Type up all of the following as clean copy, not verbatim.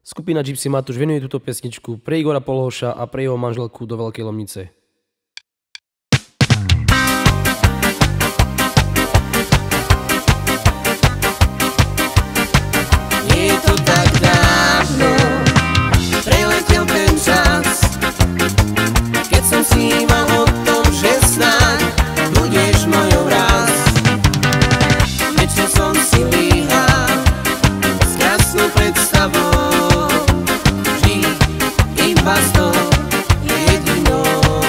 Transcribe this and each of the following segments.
Skupina Gypsy Matúš venuje túto pesničku pre Igora Polhoša a pre jeho manželku do Veľkej Lomnice. Je to tak dávno, preletel ten čas, keď som sníval o tom, že snáď budeš mojou raz. Večer som si líhal s krásnou predstavou, iba s tou jedinou.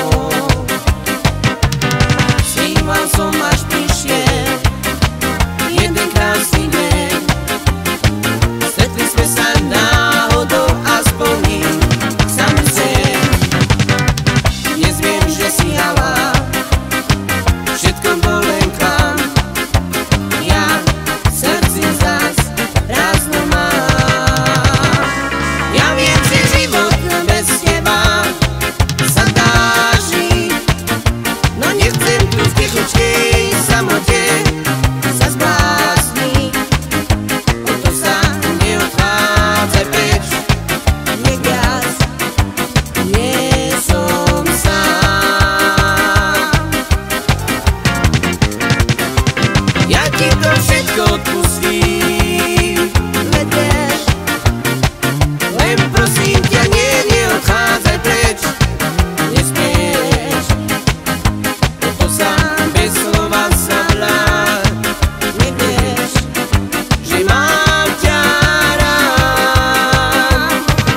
Sníval som, až prišiel jeden krásny deň. Stretli sme sa náhodou a splnil sa mi sen. Dnes viem, že si hala, všetko bol len klam. Ja v srdci zas prázdno mám. Ja viem, že život bez teba sa dáži, no nechcem tu v tichučkej samote sa zblázniť. Preto sa neodchádzaj preč, nech viac nie som sám. Ja ti to všetko odpustím, veď vieš, len prosím ťa, neodchádzaj preč, nesmieš. Toto sa bez slova sa vlád, nevieš, že mám ťa rád.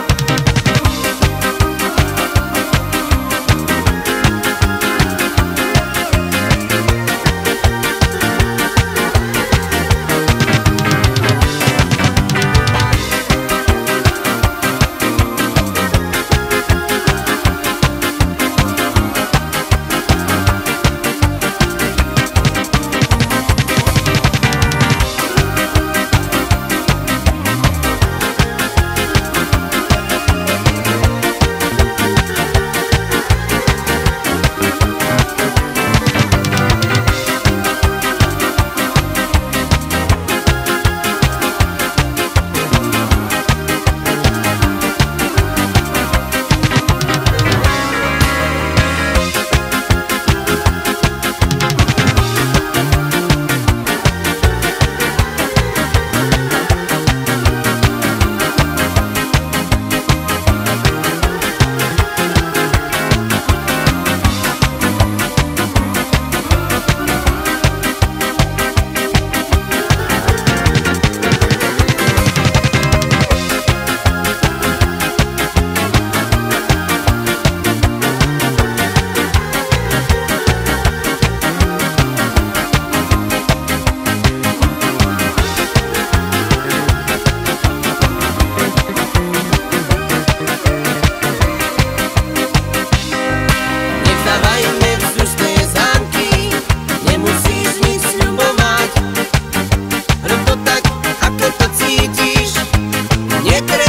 Nevzdávajme vzdušné zámky, nemusíš nič sľubovať. Rob to tak, ako to cítiš, netreba